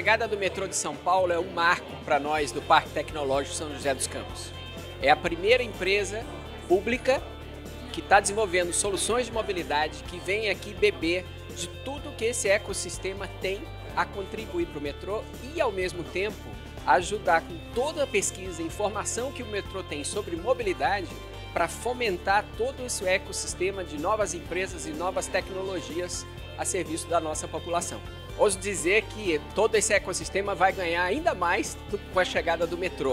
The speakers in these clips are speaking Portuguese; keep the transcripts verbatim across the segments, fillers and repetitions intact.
chegada do metrô de São Paulo é um marco para nós do Parque Tecnológico São José dos Campos. É a primeira empresa pública que está desenvolvendo soluções de mobilidade que vem aqui beber de tudo que esse ecossistema tem a contribuir para o metrô e, ao mesmo tempo, ajudar com toda a pesquisa e informação que o metrô tem sobre mobilidade para fomentar todo esse ecossistema de novas empresas e novas tecnologias a serviço da nossa população. Ouso dizer que todo esse ecossistema vai ganhar ainda mais com a chegada do metrô.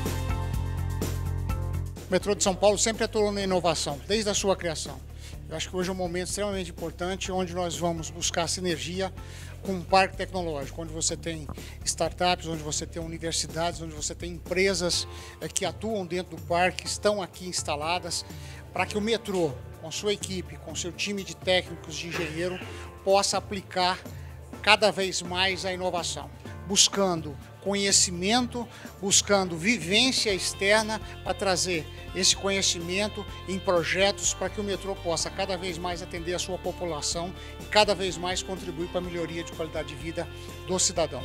O metrô de São Paulo sempre atuou na inovação, desde a sua criação. Eu acho que hoje é um momento extremamente importante onde nós vamos buscar sinergia com um parque tecnológico, onde você tem startups, onde você tem universidades, onde você tem empresas que atuam dentro do parque, estão aqui instaladas, para que o metrô, com sua equipe, com seu time de técnicos, de engenheiro, possa aplicar cada vez mais a inovação, buscando conhecimento, buscando vivência externa para trazer esse conhecimento em projetos para que o metrô possa cada vez mais atender a sua população e cada vez mais contribuir para a melhoria de qualidade de vida do cidadão.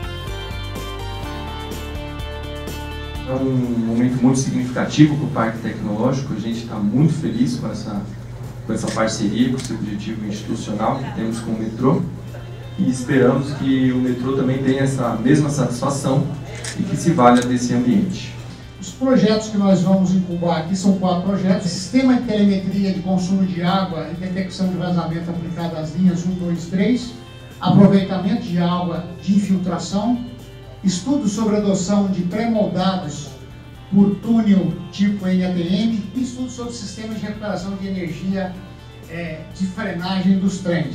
É um momento muito significativo para o Parque Tecnológico, a gente está muito feliz com essa, com essa parceria, com esse objetivo institucional que temos com o metrô. E esperamos que o metrô também tenha essa mesma satisfação e que se valha desse ambiente. Os projetos que nós vamos incubar aqui são quatro projetos: Sistema de Telemetria de Consumo de Água e Detecção de Vazamento aplicado às linhas um, dois, três, Aproveitamento de Água de Infiltração, Estudo sobre adoção de pré-moldados por túnel tipo N A T M e Estudo sobre sistemas de recuperação de energia é, de frenagem dos trens.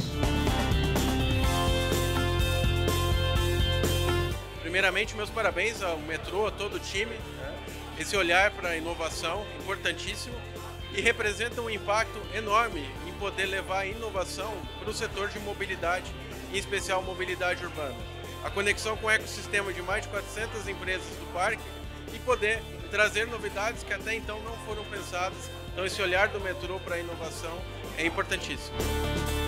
Primeiramente, meus parabéns ao metrô, a todo o time. Esse olhar para a inovação, importantíssimo, e representa um impacto enorme em poder levar a inovação para o setor de mobilidade, em especial mobilidade urbana. A conexão com o ecossistema de mais de quatrocentas empresas do parque e poder trazer novidades que até então não foram pensadas. Então esse olhar do metrô para a inovação é importantíssimo.